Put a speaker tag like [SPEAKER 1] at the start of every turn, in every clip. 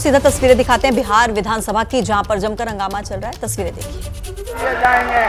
[SPEAKER 1] सीधा तस्वीरें दिखाते हैं बिहार विधानसभा की, जहां पर जमकर हंगामा चल रहा है। तस्वीरें देखिए।
[SPEAKER 2] जाएंगे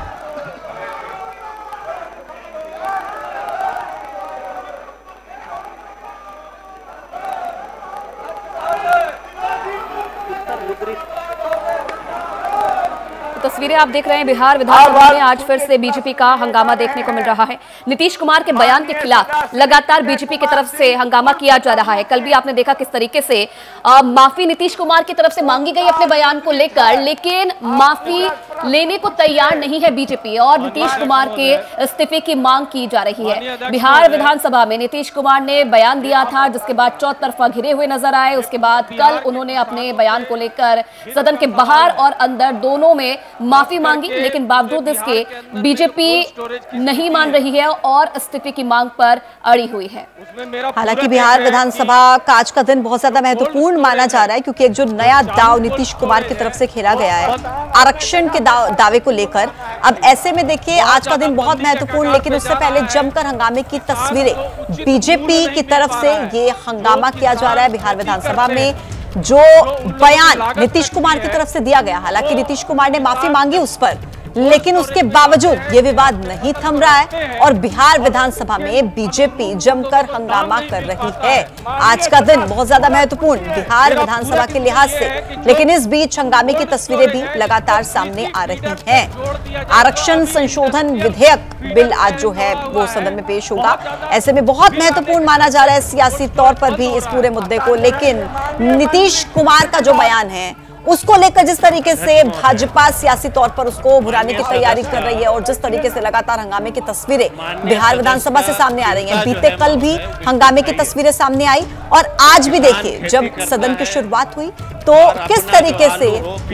[SPEAKER 3] तस्वीरें आप देख रहे हैं बिहार विधानसभा में आज फिर से बीजेपी का हंगामा देखने को मिल रहा है। नीतीश कुमार के बयान के खिलाफ लगातार बीजेपी की तरफ से हंगामा किया जा रहा है। कल भी आपने देखा किस तरीके से माफी नीतीश कुमार की तरफ से मांगी गई अपने बयान को लेकर, लेकिन माफी लेने को तैयार नहीं है बीजेपी और नीतीश कुमार के इस्तीफे की मांग की जा रही है। बिहार विधानसभा में नीतीश कुमार ने बयान दिया था, जिसके बाद चौतरफा घिरे हुए नजर आए। उसके बाद कल उन्होंने अपने बयान को लेकर सदन के बाहर और अंदर दोनों में माफी मांगी, लेकिन बावजूद इसके बीजेपी नहीं मान रही है और इस्तीफे की मांग पर अड़ी हुई है।
[SPEAKER 1] हालांकि बिहार विधानसभा का आज का दिन बहुत ज्यादा महत्वपूर्ण माना जा रहा है, क्योंकि एक जो नया दाव नीतीश कुमार की तरफ से खेला गया है आरक्षण के दावे को लेकर। अब ऐसे में देखिए आज का दिन बहुत महत्वपूर्ण, लेकिन उससे पहले जमकर हंगामे की तस्वीरें बीजेपी की तरफ से ये हंगामा किया जा रहा है बिहार विधानसभा में। जो बयान नीतीश कुमार की तरफ से दिया गया, हालांकि नीतीश कुमार ने माफी मांगी उस पर, लेकिन उसके बावजूद ये विवाद नहीं थम रहा है और बिहार विधानसभा में बीजेपी जमकर हंगामा कर रही है। आज का दिन बहुत ज्यादा महत्वपूर्ण बिहार विधानसभा के लिहाज से, लेकिन इस बीच हंगामे की तस्वीरें भी लगातार सामने आ रही हैं। आरक्षण संशोधन विधेयक बिल आज जो है वो सदन में पेश होगा। ऐसे में बहुत महत्वपूर्ण माना जा रहा है सियासी तौर पर भी इस पूरे मुद्दे को, लेकिन नीतीश कुमार का जो बयान है उसको लेकर जिस तरीके से भाजपा सियासी तौर पर उसको भुनाने की तैयारी कर रही है और जिस तरीके से लगातार हंगामे की तस्वीरें बिहार विधानसभा से सामने आ रही हैं। बीते कल भी हंगामे की तस्वीरें सामने आई और आज भी देखिए जब सदन की शुरुआत हुई तो किस तरीके से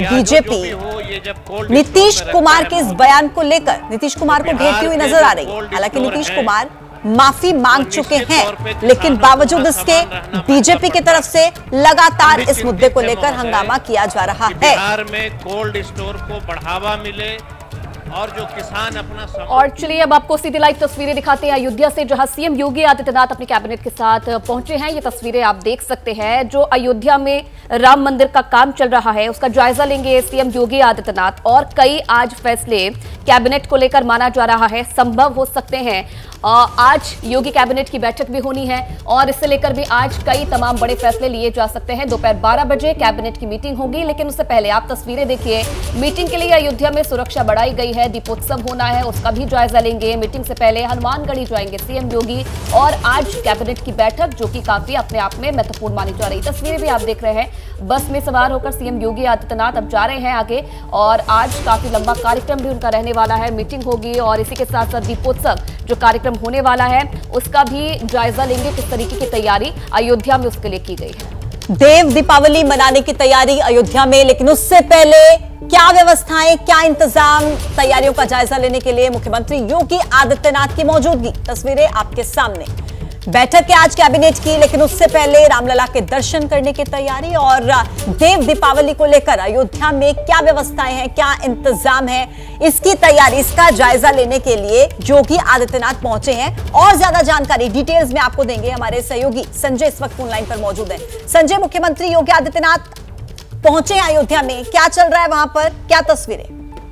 [SPEAKER 1] बीजेपी नीतीश कुमार के इस बयान को लेकर नीतीश कुमार को घेरती हुई नजर आ रही है। हालांकि नीतीश कुमार माफी मांग चुके हैं, लेकिन बावजूद इसके बीजेपी की तरफ से लगातार इस मुद्दे को लेकर हंगामा किया जा रहा है।
[SPEAKER 2] बिहार में कोल्ड स्टोर को बढ़ावा मिले और जो किसान अपना
[SPEAKER 3] और चलिए अब आपको सीधी लाइव तस्वीरें दिखाते हैं अयोध्या से, जहां सीएम योगी आदित्यनाथ अपने कैबिनेट के साथ पहुंचे हैं। ये तस्वीरें आप देख सकते हैं। जो अयोध्या में राम मंदिर का काम चल रहा है उसका जायजा लेंगे सीएम योगी आदित्यनाथ और कई आज फैसले कैबिनेट को लेकर माना जा रहा है संभव हो सकते हैं। आज योगी कैबिनेट की बैठक भी होनी है और इससे लेकर भी आज कई तमाम बड़े फैसले लिए जा सकते हैं। दोपहर 12 बजे कैबिनेट की मीटिंग होगी, लेकिन उससे पहले आप तस्वीरें देखिए। मीटिंग के लिए अयोध्या में सुरक्षा बढ़ाई गई है, दीपोत्सव होना है उसका भी जायजा लेंगे। मीटिंग से पहले हनुमानगढ़ी जाएंगे सीएम योगी और आज कैबिनेट की बैठक जो कि काफी अपने आप में महत्वपूर्ण मानी जा रही। तस्वीरें भी आप देख रहे हैं, बस में सवार होकर सीएम योगी आदित्यनाथ अब जा रहे हैं आगे और आज काफी लंबा कार्यक्रम भी उनका रहने वाला है। मीटिंग होगी और इसी के साथ साथ दीपोत्सव जो कार्यक्रम होने वाला है उसका भी जायजा लेंगे, किस तरीके की तैयारी अयोध्या में उसके लिए की गई है।
[SPEAKER 1] देव दीपावली मनाने की तैयारी अयोध्या में, लेकिन उससे पहले क्या व्यवस्थाएं, क्या इंतजाम, तैयारियों का जायजा लेने के लिए मुख्यमंत्री योगी आदित्यनाथ की मौजूदगी। तस्वीरें आपके सामने। बैठक है आज कैबिनेट की, लेकिन उससे पहले रामलला के दर्शन करने की तैयारी और देव दीपावली को लेकर अयोध्या में क्या व्यवस्थाएं हैं, क्या इंतजाम है, इसकी तैयारी, इसका जायजा लेने के लिए योगी आदित्यनाथ पहुंचे हैं। और ज्यादा जानकारी डिटेल्स में आपको देंगे हमारे सहयोगी संजय, इस वक्त फोन लाइन पर मौजूद है। संजय, मुख्यमंत्री योगी आदित्यनाथ पहुंचे हैं अयोध्या में, क्या चल रहा है वहां पर, क्या तस्वीरें?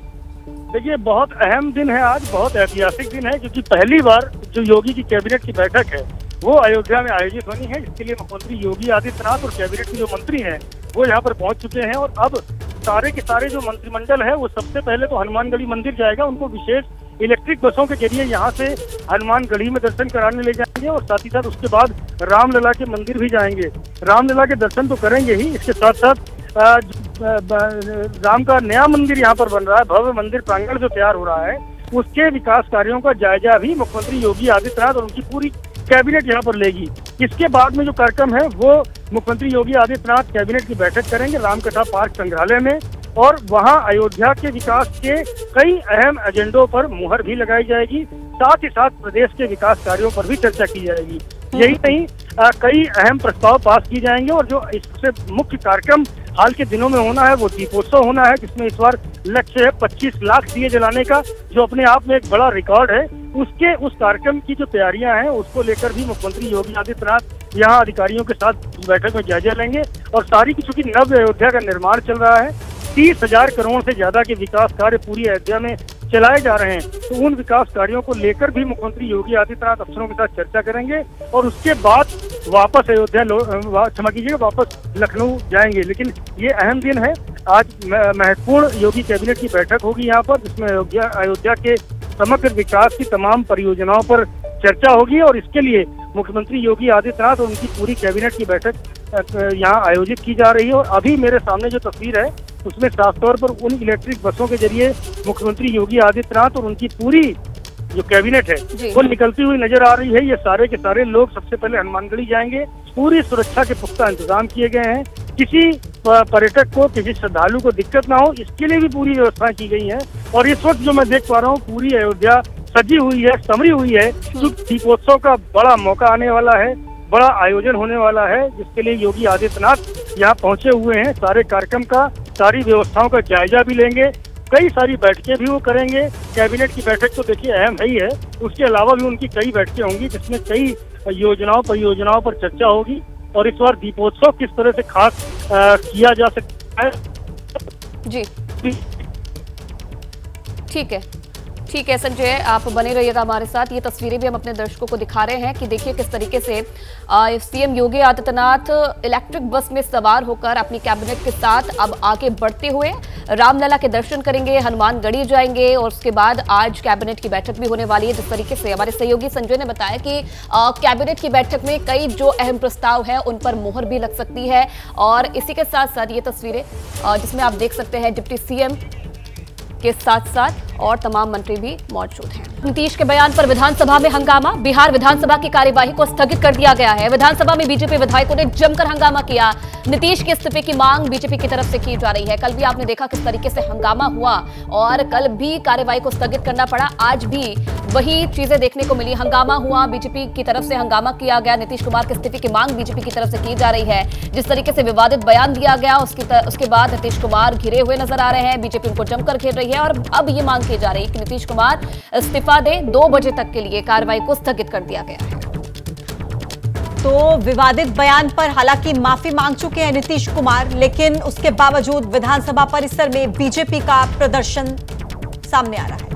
[SPEAKER 4] देखिए बहुत अहम दिन है आज, बहुत ऐतिहासिक दिन है, क्योंकि पहली बार जो योगी की कैबिनेट की बैठक है वो अयोध्या में आयोजित होनी है। इसके लिए मुख्यमंत्री योगी आदित्यनाथ और कैबिनेट के जो मंत्री हैं वो यहाँ पर पहुंच चुके हैं और अब सारे के सारे जो मंत्रिमंडल है वो सबसे पहले तो हनुमानगढ़ी मंदिर जाएगा। उनको विशेष इलेक्ट्रिक बसों के जरिए यहाँ से हनुमानगढ़ी में दर्शन कराने ले जाएंगे और साथ ही साथ उसके बाद रामलला के मंदिर भी जाएंगे। रामलला के दर्शन तो करेंगे ही, इसके साथ साथ राम का नया मंदिर यहाँ पर बन रहा है, भव्य मंदिर प्रांगण जो तैयार हो रहा है उसके विकास कार्यों का जायजा भी मुख्यमंत्री योगी आदित्यनाथ और उनकी पूरी कैबिनेट यहाँ पर लेगी। इसके बाद में जो कार्यक्रम है वो मुख्यमंत्री योगी आदित्यनाथ कैबिनेट की बैठक करेंगे रामकथा पार्क संग्रहालय में और वहाँ अयोध्या के विकास के कई अहम एजेंडों पर मुहर भी लगाई जाएगी। साथ ही साथ प्रदेश के विकास कार्यों पर भी चर्चा की जाएगी। यही नहीं, कई अहम प्रस्ताव पास किए जाएंगे और जो इससे मुख्य कार्यक्रम हाल के दिनों में होना है वो दीपोत्सव होना है, जिसमें इस बार लक्ष्य है 25 लाख दिए जलाने का, जो अपने आप में एक बड़ा रिकॉर्ड है। उस कार्यक्रम की जो तैयारियां हैं उसको लेकर भी मुख्यमंत्री योगी आदित्यनाथ यहाँ अधिकारियों के साथ बैठक में जायजा लेंगे। और सारी की चूंकि नव अयोध्या का निर्माण चल रहा है, 30,000 करोड़ से ज्यादा के विकास कार्य पूरी अयोध्या में चलाए जा रहे हैं, तो उन विकास कार्यों को लेकर भी मुख्यमंत्री योगी आदित्यनाथ अफसरों के साथ चर्चा करेंगे और उसके बाद वापस क्षमा कीजिएगा वापस लखनऊ जाएंगे। लेकिन ये अहम दिन है, आज महत्वपूर्ण योगी कैबिनेट की बैठक होगी यहाँ पर, जिसमें अयोध्या के समग्र विकास की तमाम परियोजनाओं पर चर्चा होगी और इसके लिए मुख्यमंत्री योगी आदित्यनाथ और उनकी पूरी कैबिनेट की बैठक यहाँ आयोजित की जा रही है। और अभी मेरे सामने जो तस्वीर है उसमें साफ तौर पर उन इलेक्ट्रिक बसों के जरिए मुख्यमंत्री योगी आदित्यनाथ और उनकी पूरी जो कैबिनेट है वो निकलती हुई नजर आ रही है। ये सारे के सारे लोग सबसे पहले हनुमानगढ़ी जाएंगे, पूरी सुरक्षा के पुख्ता इंतजाम किए गए हैं, किसी पर्यटक को किसी श्रद्धालु को दिक्कत ना हो इसके लिए भी पूरी व्यवस्था की गई है। और इस वक्त जो मैं देख पा रहा हूँ पूरी अयोध्या सजी हुई है, संवरी हुई है, क्योंकि दीपोत्सव का बड़ा मौका आने वाला है, बड़ा आयोजन होने वाला है, जिसके लिए योगी आदित्यनाथ यहाँ पहुंचे हुए हैं। सारे कार्यक्रम का, सारी व्यवस्थाओं का जायजा भी लेंगे, कई सारी बैठकें भी वो करेंगे। कैबिनेट की बैठक तो देखिए अहम है ही है, उसके अलावा भी उनकी कई बैठकें होंगी जिसमें कई परियोजनाओं पर चर्चा होगी। और इस बार दीपोत्सव किस तरह से खास किया जा सकता है
[SPEAKER 3] जी, ठीक है संजय, आप बने रहिएगा हमारे साथ। ये तस्वीरें भी हम अपने दर्शकों को दिखा रहे हैं कि देखिए किस तरीके से CM Yogi Adityanath electric bus में सवार होकर अपनी कैबिनेट के साथ अब आगे बढ़ते हुए रामलला के दर्शन करेंगे, हनुमानगढ़ी जाएंगे और उसके बाद आज कैबिनेट की बैठक भी होने वाली है। जिस तरीके से हमारे सहयोगी संजय ने बताया कि कैबिनेट की बैठक में कई जो अहम प्रस्ताव है उन पर मोहर भी लग सकती है। और इसी के साथ साथ ये तस्वीरें जिसमें आप देख सकते हैं डिप्टी सीएम के साथ साथ और तमाम मंत्री भी मौजूद हैं। नीतीश के बयान पर विधानसभा में हंगामा, बिहार विधानसभा की कार्यवाही को स्थगित कर दिया गया है। विधानसभा में बीजेपी विधायकों ने जमकर हंगामा किया। नीतीश के इस्तीफे की मांग बीजेपी की तरफ से की जा रही है। कल भी आपने देखा किस तरीके से हंगामा हुआ और कल भी कार्यवाही को स्थगित करना पड़ा, आज भी वही चीजें देखने को मिली। हंगामा हुआ, बीजेपी की तरफ से हंगामा किया गया, नीतीश कुमार के इस्तीफे की मांग बीजेपी की तरफ से की जा रही है। जिस तरीके से विवादित बयान दिया गया उसके बाद नीतीश कुमार घिरे हुए नजर आ रहे हैं, बीजेपी उनको जमकर घेर रही है और अब ये मांग की जा रही है कि नीतीश कुमार इस्तीफा दे। 2 बजे तक के लिए कार्रवाई को स्थगित कर दिया गया है।
[SPEAKER 1] तो विवादित बयान पर हालांकि माफी मांग चुके हैं नीतीश कुमार, लेकिन उसके बावजूद विधानसभा परिसर में बीजेपी का प्रदर्शन सामने आ रहा है।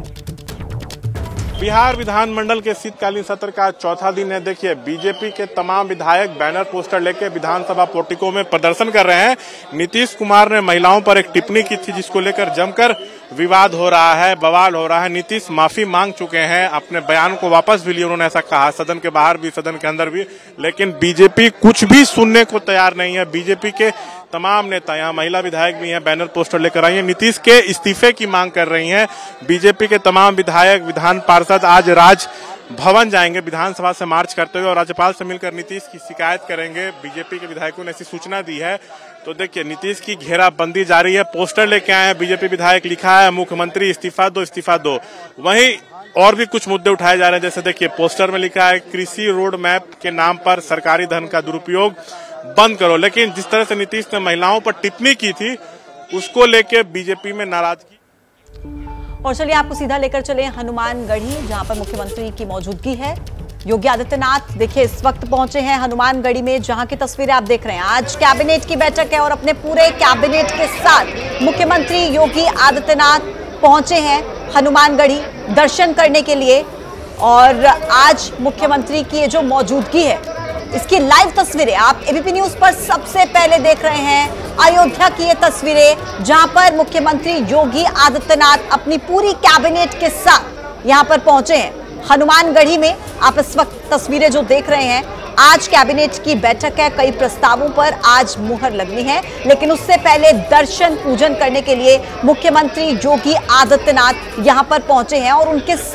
[SPEAKER 5] बिहार विधानमंडल के शीतकालीन सत्र का चौथा दिन है। देखिए बीजेपी के तमाम विधायक बैनर पोस्टर लेकर विधानसभा पोर्टिको में प्रदर्शन कर रहे हैं। नीतीश कुमार ने महिलाओं पर एक टिप्पणी की थी जिसको लेकर जमकर विवाद हो रहा है, बवाल हो रहा है। नीतीश माफी मांग चुके हैं, अपने बयान को वापस भी लिए, उन्होंने ऐसा कहा सदन के बाहर भी सदन के अंदर भी। लेकिन बीजेपी कुछ भी सुनने को तैयार नहीं है। बीजेपी के तमाम नेता, यहाँ महिला विधायक भी हैं, बैनर पोस्टर लेकर आई हैं, नीतीश के इस्तीफे की मांग कर रही हैं। बीजेपी के तमाम विधायक, विधान पार्षद आज राजभवन जाएंगे विधानसभा से मार्च करते हुए और राज्यपाल से मिलकर नीतीश की शिकायत करेंगे। बीजेपी के विधायकों ने ऐसी सूचना दी है। तो देखिए नीतीश की घेराबंदी जारी है, पोस्टर लेके आए हैं बीजेपी विधायक, लिखा है मुख्यमंत्री इस्तीफा दो, इस्तीफा दो। वहीं और भी कुछ मुद्दे उठाए जा रहे हैं, जैसे देखिए पोस्टर में लिखा है कृषि रोड मैप के नाम पर सरकारी धन का दुरुपयोग बंद करो। लेकिन जिस तरह से नीतीश ने महिलाओं पर टिप्पणी की थी उसको लेके बीजेपी में नाराजगी।
[SPEAKER 1] और चलिए आपको सीधा लेकर चले हनुमानगढ़ी, जहां पर मुख्यमंत्री की मौजूदगी है। योगी आदित्यनाथ देखिए इस वक्त पहुंचे हैं हनुमानगढ़ी में, जहां की तस्वीरें आप देख रहे हैं। आज कैबिनेट की बैठक है और अपने पूरे कैबिनेट के साथ मुख्यमंत्री योगी आदित्यनाथ पहुंचे हैं हनुमानगढ़ी दर्शन करने के लिए। और आज मुख्यमंत्री की ये जो मौजूदगी है इसकी लाइव तस्वीरें आप एबीपी न्यूज पर सबसे पहले देख रहे हैं। अयोध्या की ये तस्वीरें जहां पर मुख्यमंत्री योगी आदित्यनाथ अपनी पूरी कैबिनेट के साथ यहां पर पहुंचे हैं हनुमानगढ़ी में। आप इस वक्त तस्वीरें जो देख रहे हैं, आज कैबिनेट की बैठक है, कई प्रस्तावों पर आज मुहर लगनी है, लेकिन उससे पहले दर्शन पूजन करने के लिए मुख्यमंत्री योगी आदित्यनाथ यहां पर पहुंचे हैं और उनके साथ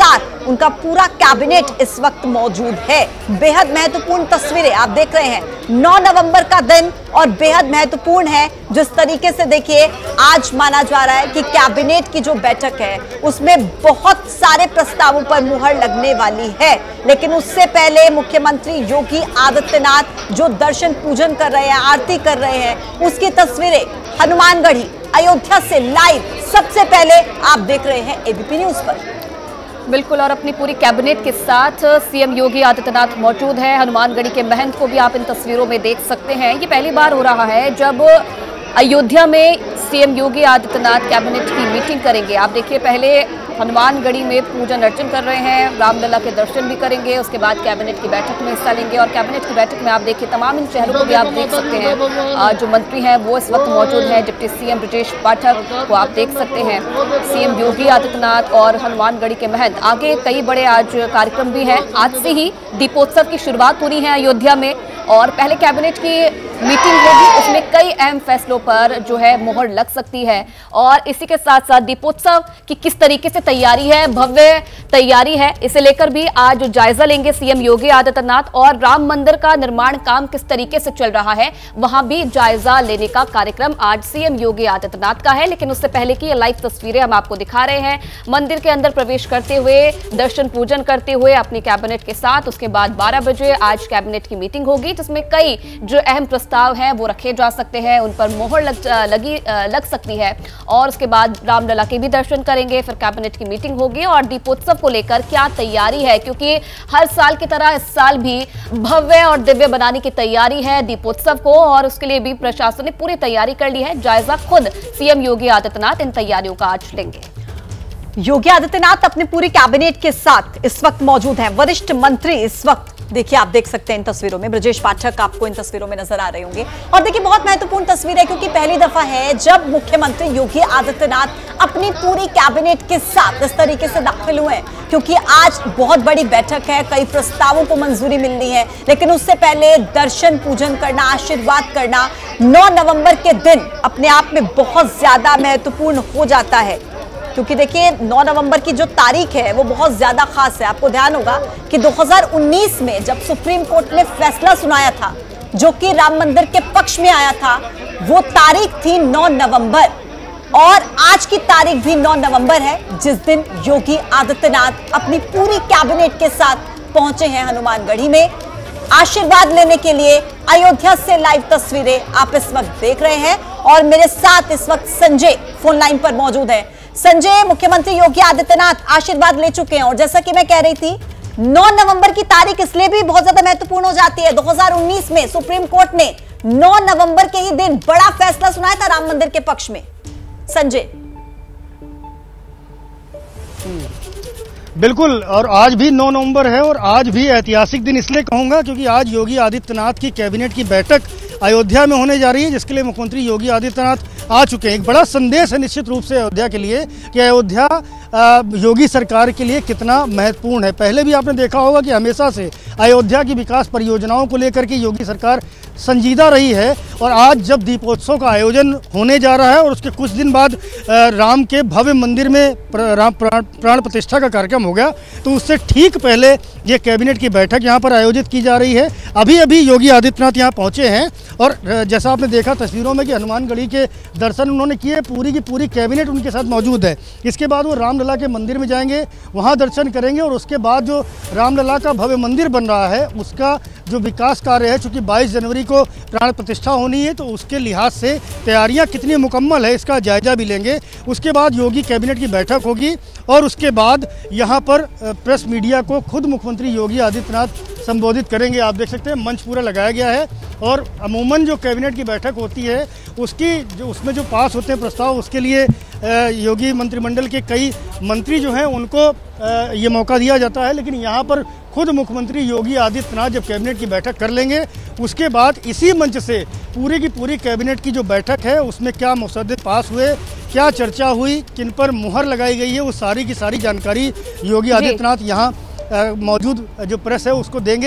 [SPEAKER 1] उनका पूरा कैबिनेट इस वक्त मौजूद है। बेहद महत्वपूर्ण तस्वीरें आप देख रहे हैं। 9 नवंबर का दिन और बेहद महत्वपूर्ण है जिस तरीके से देखिए आज माना जा रहा है कि कैबिनेट की जो बैठक है उसमें बहुत सारे प्रस्तावों पर मुहर लगने वाली है। लेकिन उससे पहले मुख्यमंत्री योगी आदित्यनाथ जो दर्शन पूजन कर रहे हैं, आरती कर रहे हैं, उसकी तस्वीरें हनुमानगढ़ी अयोध्या से लाइव सबसे पहले आप देख रहे हैं एबीपी न्यूज पर।
[SPEAKER 3] बिल्कुल, और अपनी पूरी कैबिनेट के साथ सीएम योगी आदित्यनाथ मौजूद हैं। हनुमानगढ़ी के महंत को भी आप इन तस्वीरों में देख सकते हैं। ये पहली बार हो रहा है जब अयोध्या में सीएम योगी आदित्यनाथ कैबिनेट की मीटिंग करेंगे। आप देखिए, पहले हनुमानगढ़ी में पूजन अर्चन कर रहे हैं, रामलला के दर्शन भी करेंगे, उसके बाद कैबिनेट की बैठक में हिस्सा लेंगे। और कैबिनेट की बैठक में आप देखिए तमाम इन चेहरों को भी आप देख सकते हैं। जो मंत्री हैं वो इस वक्त मौजूद हैं। डिप्टी सीएम ब्रजेश पाठक को आप देख सकते हैं, सीएम योगी आदित्यनाथ और हनुमानगढ़ी के महंत। आगे कई बड़े आज कार्यक्रम भी हैं। आज से ही दीपोत्सव की शुरुआत हो रही है अयोध्या में और पहले कैबिनेट की मीटिंग होगी, उसमें कई अहम फैसलों पर जो है मोहर लग सकती है। और इसी के साथ साथ दीपोत्सव की किस तरीके से तैयारी है, भव्य तैयारी है, इसे लेकर भी आज जायजा लेंगे सीएम योगी आदित्यनाथ। और राम मंदिर का निर्माण काम किस तरीके से चल रहा है वहां भी जायजा लेने का कार्यक्रम आज सीएम योगी आदित्यनाथ का है। लेकिन उससे पहले की ये लाइव तस्वीरें हम आपको दिखा रहे हैं मंदिर के अंदर प्रवेश करते हुए, दर्शन पूजन करते हुए अपनी कैबिनेट के साथ। उसके बाद 12 बजे आज कैबिनेट की मीटिंग होगी जिसमें कई जो अहम प्रस्ताव हैं वो रखे जा सकते हैं, उन पर मोहर लग सकती है। और उसके बाद रामलला के भी दर्शन करेंगे, फिर कैबिनेट की मीटिंग होगी। और दीपोत्सव को लेकर क्या तैयारी है, क्योंकि हर साल की तरह इस साल भी भव्य और दिव्य बनाने की तैयारी है दीपोत्सव को, और उसके लिए भी प्रशासन ने पूरी तैयारी कर ली है। जायजा खुद सीएम योगी आदित्यनाथ इन तैयारियों का आज लेंगे।
[SPEAKER 1] योगी आदित्यनाथ अपनी पूरी कैबिनेट के साथ इस वक्त मौजूद हैं। वरिष्ठ मंत्री इस वक्त देखिए आप देख सकते हैं इन तस्वीरों में, ब्रजेश पाठक आपको इन तस्वीरों में नजर आ रहे होंगे। और देखिए बहुत महत्वपूर्ण तस्वीर है क्योंकि पहली दफा है जब मुख्यमंत्री योगी आदित्यनाथ अपनी पूरी कैबिनेट के साथ इस तरीके से दाखिल हुए हैं, क्योंकि आज बहुत बड़ी बैठक है, कई प्रस्तावों को मंजूरी मिलनी है। लेकिन उससे पहले दर्शन पूजन करना, आशीर्वाद करना 9 नवंबर के दिन अपने आप में बहुत ज्यादा महत्वपूर्ण हो जाता है। क्योंकि देखिए 9 नवंबर की जो तारीख है वो बहुत ज्यादा खास है। आपको ध्यान होगा कि 2019 में जब सुप्रीम कोर्ट ने फैसला सुनाया था जो कि राम मंदिर के पक्ष में आया था, वो तारीख थी 9 नवंबर। और आज की तारीख भी 9 नवंबर है जिस दिन योगी आदित्यनाथ अपनी पूरी कैबिनेट के साथ पहुंचे हैं हनुमानगढ़ी में आशीर्वाद लेने के लिए। अयोध्या से लाइव तस्वीरें आप इस वक्त देख रहे हैं और मेरे साथ इस वक्त संजय फोन लाइन पर मौजूद है। संजय, मुख्यमंत्री योगी आदित्यनाथ आशीर्वाद ले चुके हैं और जैसा कि मैं कह रही थी 9 नवंबर की तारीख इसलिए भी बहुत ज्यादा महत्वपूर्ण हो जाती है। 2019 में सुप्रीम कोर्ट ने 9 नवंबर के ही दिन बड़ा फैसला सुनाया था राम मंदिर के पक्ष में। संजय,
[SPEAKER 6] बिल्कुल, और आज भी 9 नवंबर है और आज भी ऐतिहासिक दिन इसलिए कहूंगा क्योंकि आज योगी आदित्यनाथ की कैबिनेट की बैठक अयोध्या में होने जा रही है, जिसके लिए मुख्यमंत्री योगी आदित्यनाथ आ चुके हैं। एक बड़ा संदेश है निश्चित रूप से अयोध्या के लिए कि अयोध्या योगी सरकार के लिए कितना महत्वपूर्ण है। पहले भी आपने देखा होगा कि हमेशा से अयोध्या की विकास परियोजनाओं को लेकर के योगी सरकार संजीदा रही है। और आज जब दीपोत्सव का आयोजन होने जा रहा है और उसके कुछ दिन बाद राम के भव्य मंदिर में प्राण प्रतिष्ठा का कार्यक्रम हो गया, तो उससे ठीक पहले ये कैबिनेट की बैठक यहाँ पर आयोजित की जा रही है। अभी अभी योगी आदित्यनाथ यहाँ पहुँचे हैं और जैसा आपने देखा तस्वीरों में कि हनुमानगढ़ी के दर्शन उन्होंने किए, पूरी की पूरी कैबिनेट उनके साथ मौजूद है। इसके बाद वो रामलला के मंदिर में जाएंगे, वहाँ दर्शन करेंगे और उसके बाद जो रामलला का भव्य मंदिर बन रहा है उसका जो विकास कार्य है, चूँकि 22 जनवरी को प्राण प्रतिष्ठा होनी है, तो उसके लिहाज से तैयारियां कितनी मुकम्मल है इसका जायजा भी लेंगे। उसके बाद योगी कैबिनेट की बैठक होगी और उसके बाद यहां पर प्रेस मीडिया को खुद मुख्यमंत्री योगी आदित्यनाथ संबोधित करेंगे। आप देख सकते हैं मंच पूरा लगाया गया है और अमूमन जो कैबिनेट की बैठक होती है उसमें जो पास होते हैं प्रस्ताव, उसके लिए योगी मंत्रिमंडल के कई मंत्री जो हैं उनको ये मौका दिया जाता है। लेकिन यहाँ पर खुद मुख्यमंत्री योगी आदित्यनाथ जब कैबिनेट की बैठक कर लेंगे, उसके बाद इसी मंच से पूरी की पूरी कैबिनेट की जो बैठक है उसमें क्या मसौदे पास हुए, क्या चर्चा हुई, किन पर मुहर लगाई गई है, वो सारी की सारी जानकारी योगी आदित्यनाथ यहाँ मौजूद जो प्रेस है उसको देंगे।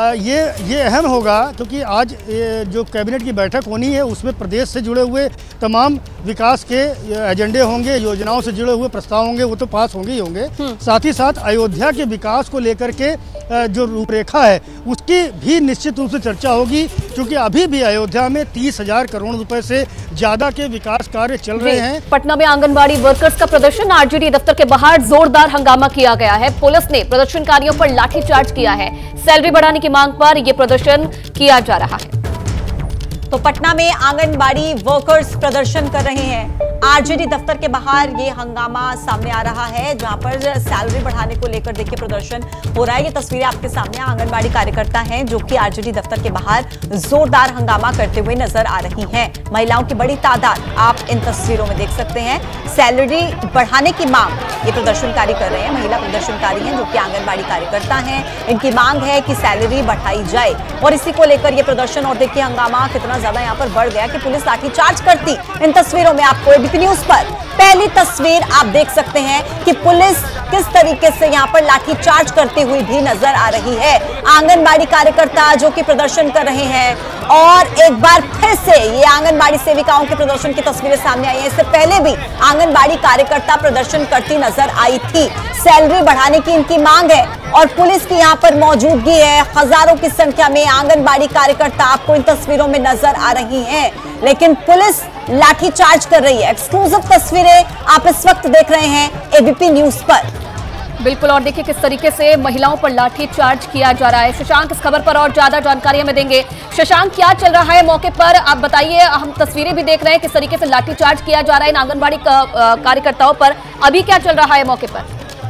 [SPEAKER 6] ये अहम होगा क्योंकि आज जो कैबिनेट की बैठक होनी है उसमें प्रदेश से जुड़े हुए तमाम विकास के एजेंडे होंगे, योजनाओं से जुड़े हुए प्रस्ताव होंगे, वो तो पास होंगे ही होंगे। साथ ही साथ अयोध्या के विकास को लेकर के जो रूपरेखा है उसकी भी निश्चित रूप से चर्चा होगी, क्योंकि अभी भी अयोध्या में 30,000 करोड़ रुपए से ज्यादा के विकास कार्य चल रहे हैं।
[SPEAKER 3] पटना में आंगनबाड़ी वर्कर्स का प्रदर्शन, आरजेडी दफ्तर के बाहर जोरदार हंगामा किया गया है। पुलिस ने प्रदर्शनकारियों पर लाठीचार्ज किया है। सैलरी बढ़ाने की मांग पर यह प्रदर्शन किया जा रहा है।
[SPEAKER 1] तो पटना में आंगनबाड़ी वर्कर्स प्रदर्शन कर रहे हैं। आरजेडी दफ्तर के बाहर ये हंगामा सामने आ रहा है, जहां पर सैलरी बढ़ाने को लेकर देखिए प्रदर्शन हो रहा है। ये तस्वीरें आपके सामने आंगनबाड़ी कार्यकर्ता हैं जो कि आरजेडी दफ्तर के बाहर जोरदार हंगामा करते हुए नजर आ रही हैं। महिलाओं की बड़ी तादाद आप इन तस्वीरों में देख सकते हैं। सैलरी बढ़ाने की मांग ये प्रदर्शनकारी कर रहे हैं। महिला प्रदर्शनकारी हैं जो कि आंगनबाड़ी कार्यकर्ता हैं। इनकी मांग है कि सैलरी बढ़ाई जाए और इसी को लेकर ये प्रदर्शन, और देखिए हंगामा कितना ज्यादा यहाँ पर बढ़ गया कि पुलिस लाठीचार्ज करती। इन तस्वीरों में आपको एबीपी न्यूज पर पहली तस्वीर आप देख सकते हैं कि पुलिस किस तरीके से यहाँ पर लाठीचार्ज करती हुई भी नजर आ रही है। आंगनबाड़ी कार्यकर्ता जो कि प्रदर्शन कर रहे हैं, और एक बार फिर से ये आंगनबाड़ी सेविकाओं के प्रदर्शन की तस्वीरें सामने आई हैं। इससे पहले भी आंगनबाड़ी कार्यकर्ता प्रदर्शन करती नजर आई थी। सैलरी बढ़ाने की इनकी मांग है और पुलिस की यहाँ पर मौजूदगी है। हजारों की संख्या में आंगनबाड़ी कार्यकर्ता आपको इन तस्वीरों में नजर आ रही हैं, लेकिन पुलिस लाठीचार्ज कर रही है। एक्सक्लूसिव तस्वीरें आप इस वक्त देख रहे हैं एबीपी न्यूज पर।
[SPEAKER 3] बिल्कुल, और देखिए किस तरीके से महिलाओं पर लाठीचार्ज किया जा रहा है। शशांक इस खबर पर और ज्यादा जानकारी हमें देंगे। शशांक, क्या चल रहा है मौके पर, आप बताइए। हम तस्वीरें भी देख रहे हैं किस तरीके से लाठीचार्ज किया जा रहा है इन आंगनबाड़ी कार्यकर्ताओं पर। अभी क्या चल रहा है मौके पर?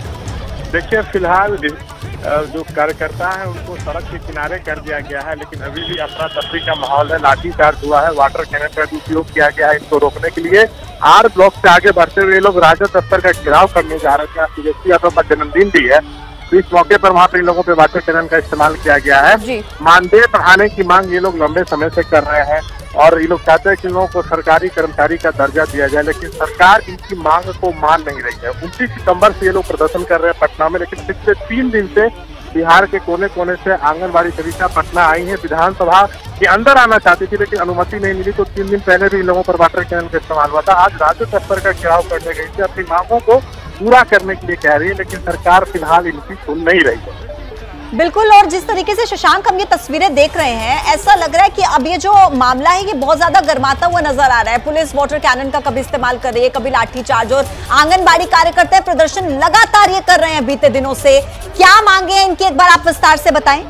[SPEAKER 5] देखिए, फिलहाल जो कार्यकर्ता है उनको सड़क के किनारे कर दिया गया है, लेकिन अभी भी अफरा तफरी का माहौल है। लाठीचार्ज हुआ है, वाटर कैनन का उपयोग किया गया है इनको रोकने के लिए। आर ब्लॉक से आगे बढ़ते हुए लोग राजद दफ्तर का घेराव करने जा रहे थे। तेजस्वी यादव का जन्मदिन भी है, तो इस मौके पर वहाँ पे इन लोगों पे वाटर कैनन का इस्तेमाल किया गया है। मानदेय बढ़ाने की मांग ये लोग लंबे समय से कर रहे हैं और ये लोग चाहते हैं कि इन लोगों को सरकारी कर्मचारी का दर्जा दिया जाए, लेकिन सरकार इनकी मांग को मान नहीं रही है। 29 सितंबर से ये लोग प्रदर्शन कर रहे हैं पटना में, लेकिन पिछले 3 दिन से बिहार के कोने कोने से आंगनबाड़ी सेविका पटना आई है। विधानसभा के अंदर आना चाहती थी लेकिन अनुमति नहीं मिली, तो 3 दिन पहले भी इन लोगों पर वाटर कैनन का इस्तेमाल हुआ था। आज राज्य दफ्तर का घेराव करने गई थी, अपनी मांगों को पूरा करने के लिए कह रही है, लेकिन सरकार फिलहाल इनकी सुन नहीं रही है।
[SPEAKER 1] बिल्कुल, और जिस तरीके से शशांक हम ये तस्वीरें देख रहे हैं, ऐसा लग रहा है कि अब ये जो मामला है ये बहुत ज्यादा गर्माता हुआ नजर आ रहा है। पुलिस वाटर कैनन का कभी इस्तेमाल कर रही है, कभी लाठीचार्ज, और आंगनबाड़ी कार्यकर्ता प्रदर्शन लगातार ये कर रहे हैं बीते दिनों से। क्या मांगे हैं इनकी, एक बार आप विस्तार से बताएं।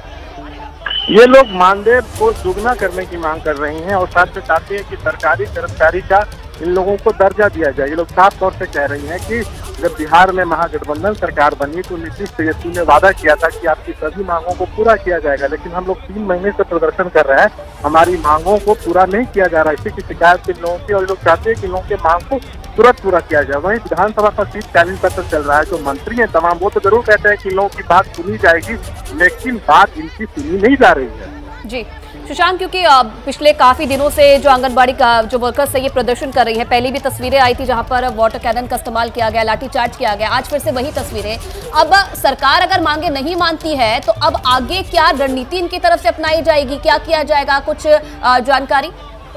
[SPEAKER 5] ये लोग मानदेय को दुगना करने की मांग कर रही हैं और साथ में चाहते हैं कि सरकारी कर्मचारी का इन लोगों को दर्जा दिया जाए। ये लोग साफ तौर से कह रही हैं कि जब बिहार में महागठबंधन सरकार बनी तो नीतीश तेजस्वी ने वादा किया था कि आपकी सभी मांगों को पूरा किया जाएगा, लेकिन हम लोग 3 महीने से प्रदर्शन कर रहे हैं, हमारी मांगों को पूरा नहीं किया जा रहा है। इसी की शिकायत इन लोगों की, और लोग चाहते हैं कि इन लोगों के मांग को तुरंत पूरा किया जाए। वहीं विधानसभा का शीतकालीन सत्र चल रहा है, जो मंत्री हैं तमाम वो तो जरूर कहते हैं कि इन लोगों की बात सुनी जाएगी, लेकिन बात इनकी सुनी नहीं जा रही है।
[SPEAKER 3] जी शशांक, क्योंकि पिछले काफी दिनों से जो आंगनबाड़ी का जो वर्कर्स है ये प्रदर्शन कर रही है, पहले भी तस्वीरें आई थी जहां पर वाटर कैनन का इस्तेमाल किया गया, लाठीचार्ज किया गया, आज फिर से वही तस्वीरें। अब सरकार अगर मांगे नहीं मानती है तो अब आगे क्या रणनीति इनकी तरफ से अपनाई जाएगी, क्या किया जाएगा, कुछ जानकारी?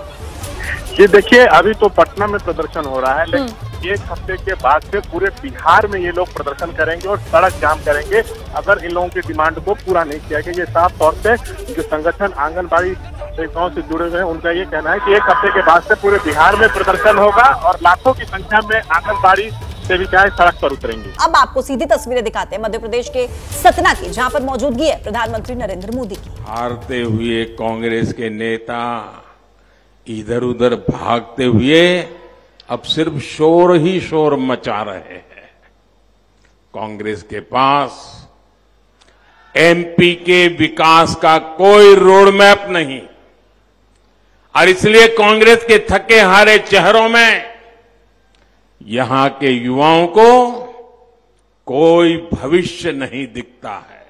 [SPEAKER 5] ये देखिए, अभी तो पटना में प्रदर्शन हो रहा है, लेकिन 1 हफ्ते के बाद से पूरे बिहार में ये लोग प्रदर्शन करेंगे और सड़क जाम करेंगे अगर इन लोगों की डिमांड को पूरा नहीं किया गया। ये साफ तौर से जो संगठन आंगनबाड़ी सेविकाओं से जुड़े हुए हैं उनका ये कहना है कि 1 हफ्ते के बाद से पूरे बिहार में प्रदर्शन होगा और लाखों की संख्या में आंगनबाड़ी सेविकाएं सड़क पर उतरेंगी।
[SPEAKER 1] अब आपको सीधी तस्वीरें दिखाते हैं मध्य प्रदेश के सतना की, जहां पर मौजूदगी है प्रधानमंत्री नरेंद्र मोदी की।
[SPEAKER 2] हारते हुए कांग्रेस के नेता इधर उधर भागते हुए अब सिर्फ शोर ही शोर मचा रहे हैं। कांग्रेस के पास एमपी के विकास का कोई रोड मैप नहीं, और इसलिए कांग्रेस के थके हारे चेहरों में यहां के युवाओं को कोई भविष्य नहीं दिखता है।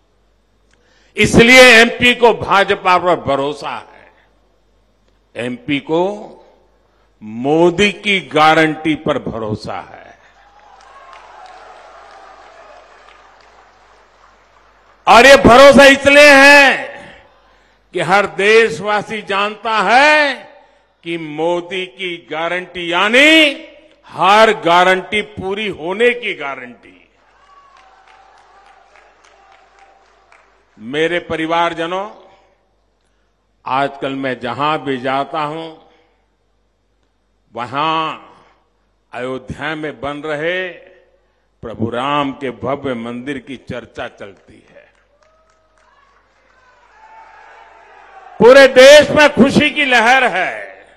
[SPEAKER 2] इसलिए एमपी को भाजपा पर भरोसा है, एमपी को मोदी की गारंटी पर भरोसा है। और ये भरोसा इसलिए है कि हर देशवासी जानता है कि मोदी की गारंटी यानी हर गारंटी पूरी होने की गारंटी। मेरे परिवारजनों, आजकल मैं जहां भी जाता हूं वहां अयोध्या में बन रहे प्रभु राम के भव्य मंदिर की चर्चा चलती है। पूरे देश में खुशी की लहर है।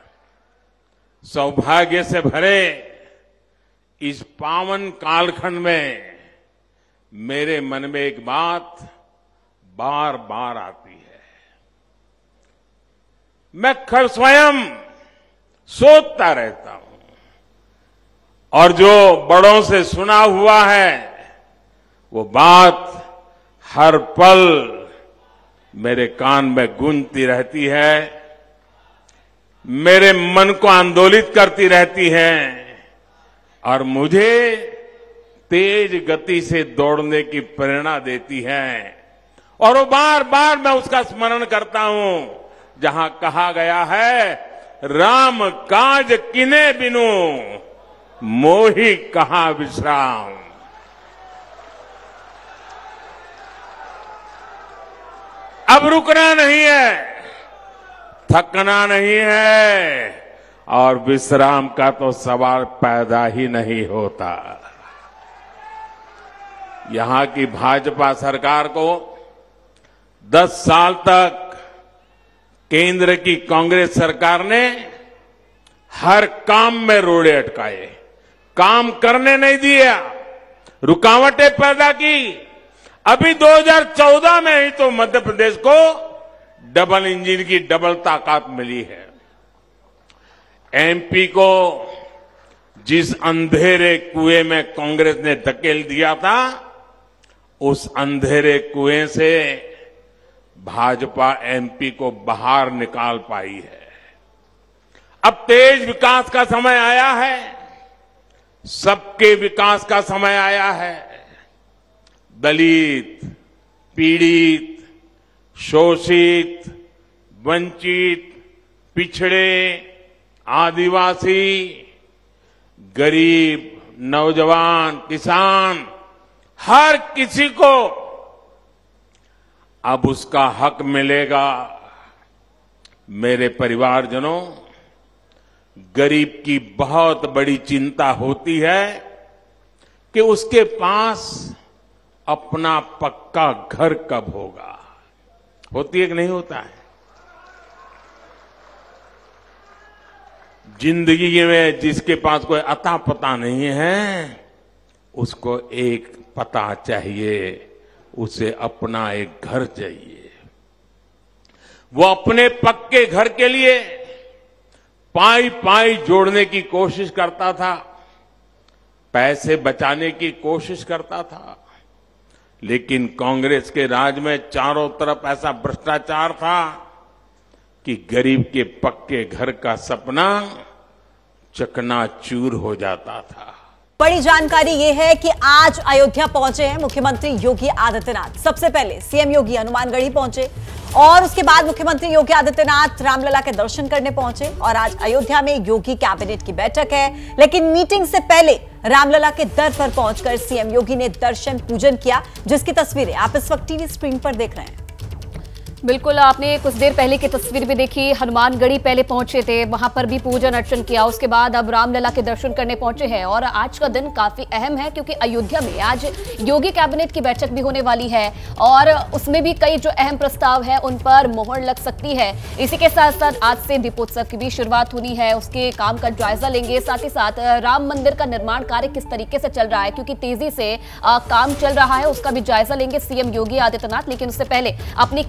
[SPEAKER 2] सौभाग्य से भरे इस पावन कालखंड में मेरे मन में एक बात बार बार आती है। मैं स्वयं सोचता रहता हूं और जो बड़ों से सुना हुआ है वो बात हर पल मेरे कान में गूंजती रहती है, मेरे मन को आंदोलित करती रहती है और मुझे तेज गति से दौड़ने की प्रेरणा देती है। और वो बार बार मैं उसका स्मरण करता हूं जहां कहा गया है, राम काज किने बिनु मोहि कहां विश्राम। अब रुकना नहीं है, थकना नहीं है और विश्राम का तो सवाल पैदा ही नहीं होता। यहां की भाजपा सरकार को 10 साल तक केंद्र की कांग्रेस सरकार ने हर काम में रोड़े अटकाए, काम करने नहीं दिया, रुकावटें पैदा की। अभी 2014 में ही तो मध्य प्रदेश को डबल इंजन की डबल ताकत मिली है। एमपी को जिस अंधेरे कुएं में कांग्रेस ने धकेल दिया था, उस अंधेरे कुएं से भाजपा एमपी को बाहर निकाल पाई है। अब तेज विकास का समय आया है, सबके विकास का समय आया है। दलित, पीड़ित, शोषित, वंचित, पिछड़े, आदिवासी, गरीब, नौजवान, किसान, हर किसी को अब उसका हक मिलेगा। मेरे परिवारजनों, गरीब की बहुत बड़ी चिंता होती है कि उसके पास अपना पक्का घर कब होगा। होती है कि नहीं होता है? जिंदगी में जिसके पास कोई अता पता नहीं है, उसको एक पता चाहिए, उसे अपना एक घर चाहिए। वो अपने पक्के घर के लिए पाई पाई जोड़ने की कोशिश करता था, पैसे बचाने की कोशिश करता था, लेकिन कांग्रेस के राज में चारों तरफ ऐसा भ्रष्टाचार था कि गरीब के पक्के घर का सपना चकनाचूर हो जाता था।
[SPEAKER 1] बड़ी जानकारी ये है कि आज अयोध्या पहुंचे हैं मुख्यमंत्री योगी आदित्यनाथ। सबसे पहले सीएम योगी हनुमानगढ़ी पहुंचे और उसके बाद मुख्यमंत्री योगी आदित्यनाथ रामलला के दर्शन करने पहुंचे। और आज अयोध्या में योगी कैबिनेट की बैठक है, लेकिन मीटिंग से पहले रामलला के दर पर पहुंचकर सीएम योगी ने दर्शन पूजन किया, जिसकी तस्वीरें आप इस वक्त टीवी स्क्रीन पर देख रहे हैं।
[SPEAKER 3] बिल्कुल, आपने कुछ देर पहले की तस्वीर भी देखी। हनुमानगढ़ी पहले पहुंचे थे, वहां पर भी पूजन अर्चन किया, उसके बाद अब रामलला के दर्शन करने पहुंचे हैं। और आज का दिन काफी अहम है क्योंकि अयोध्या में आज योगी कैबिनेट की बैठक भी होने वाली है और उसमें भी कई जो अहम प्रस्ताव है उन पर मोहर लग सकती है। इसी के साथ साथ आज से दीपोत्सव की भी शुरुआत होनी है, उसके काम का जायजा लेंगे। साथ ही साथ राम मंदिर का निर्माण कार्य किस तरीके से चल रहा है, क्योंकि तेजी से काम चल रहा है, उसका भी जायजा लेंगे सीएम योगी आदित्यनाथ। लेकिन उससे पहले अपनी कैबिनेट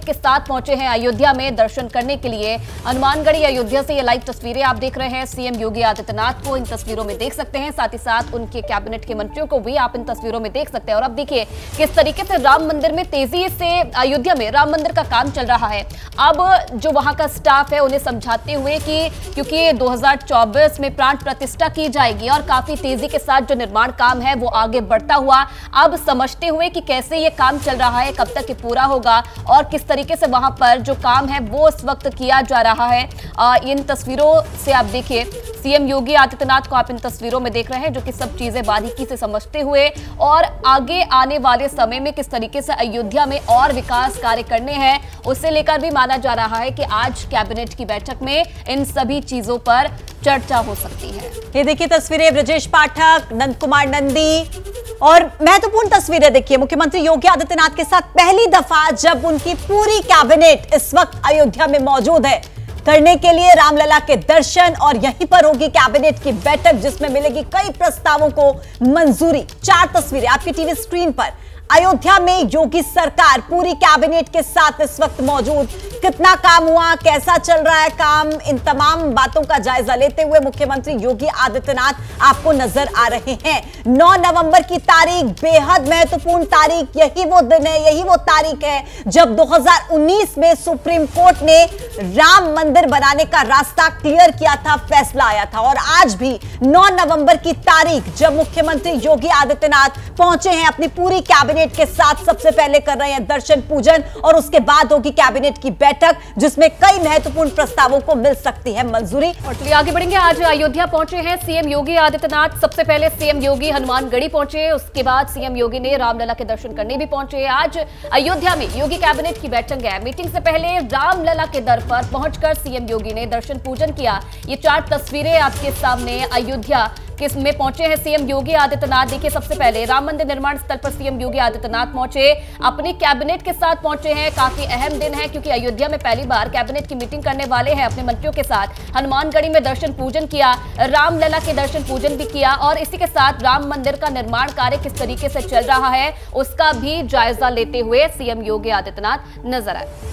[SPEAKER 3] के साथ पहुंचे हैं अयोध्या में दर्शन करने के लिए। हनुमानगढ़ी अयोध्या से ये लाइव तस्वीरें आप देख रहे हैं। सीएम योगी आदित्यनाथ को इन तस्वीरों में देख सकते हैं, साथ ही साथ उनके कैबिनेट के मंत्रियों को भी आप इन तस्वीरों में देख सकते हैं। और अब देखिए किस तरीके से राम मंदिर में तेजी से अयोध्या में राम मंदिर का काम चल रहा है। अब जो वहां का स्टाफ है उन्हें समझाते हुए कि क्योंकि 2024 में प्राण प्रतिष्ठा की जाएगी और काफी तेजी के साथ जो निर्माण काम है वो आगे बढ़ता हुआ, अब समझते हुए कि कैसे ये काम चल रहा है, कब तक ये पूरा होगा और किस तरीके से वहां पर जो काम है वो इस वक्त किया जा रहा है। इन तस्वीरों से आप देखिए सीएम योगी आदित्यनाथ को आप इन तस्वीरों में देख रहे हैं, जो कि सब चीजें बारीकी से समझते हुए और आगे आने वाले समय में किस तरीके से अयोध्या में और विकास कार्य करने हैं उसे लेकर भी माना जा रहा है कि आज कैबिनेट की बैठक में इन सभी चीजों पर चर्चा हो सकती है।
[SPEAKER 1] ये देखिए तस्वीरें ब्रजेश पाठक, नंद कुमार नंदी और महत्वपूर्ण तस्वीरें देखिए मुख्यमंत्री योगी आदित्यनाथ के साथ पहली दफा जब उनकी पूरी कैबिनेट इस वक्त अयोध्या में मौजूद है करने के लिए रामलला के दर्शन, और यहीं पर होगी कैबिनेट की बैठक जिसमें मिलेगी कई प्रस्तावों को मंजूरी। 4 तस्वीरें आपकी टीवी स्क्रीन पर। अयोध्या में योगी सरकार पूरी कैबिनेट के साथ इस वक्त मौजूद। कितना काम हुआ, कैसा चल रहा है काम, इन तमाम बातों का जायजा लेते हुए मुख्यमंत्री योगी आदित्यनाथ आपको नजर आ रहे हैं। 9 नवंबर की तारीख बेहद महत्वपूर्ण तारीख, यही वो दिन है, यही वो तारीख है जब 2019 में सुप्रीम कोर्ट ने राम मंदिर बनाने का रास्ता क्लियर किया था, फैसला आया था। और आज भी 9 नवंबर की तारीख जब मुख्यमंत्री योगी आदित्यनाथ पहुंचे हैं अपनी पूरी कैबिनेट के साथ, सबसे पहले कर रहे हैं दर्शन पूजन और उसके बाद होगी कैबिनेट की बैठक जिसमें कई महत्वपूर्ण प्रस्तावों को मिल सकती है मंजूरी।
[SPEAKER 3] और चलिए आगे बढ़ेंगे। आज अयोध्या पहुंचे हैं सीएम योगी आदित्यनाथ। सबसे पहले सीएम योगी हनुमानगढ़ी पहुंचे, उसके बाद सीएम योगी ने रामलला के दर्शन करने भी पहुंचे। आज अयोध्या में योगी कैबिनेट की बैठक है। मीटिंग से पहले रामलला के दर पर पहुंचकर सीएम योगी ने दर्शन पूजन किया। ये 4 तस्वीरें आपके सामने अयोध्या किस में पहुंचे हैं सीएम योगी आदित्यनाथ। देखिए सबसे पहले राम मंदिर निर्माण स्थल पर सीएम योगी आदित्यनाथ पहुंचे, अपनी कैबिनेट के साथ पहुंचे हैं। काफी अहम दिन है क्योंकि अयोध्या में पहली बार कैबिनेट की मीटिंग करने वाले हैं अपने मंत्रियों के साथ। हनुमानगढ़ी में दर्शन पूजन किया, रामलला के दर्शन पूजन भी किया और इसी के साथ राम मंदिर का निर्माण कार्य किस तरीके से चल रहा है उसका भी जायजा लेते हुए सीएम योगी आदित्यनाथ नजर आए।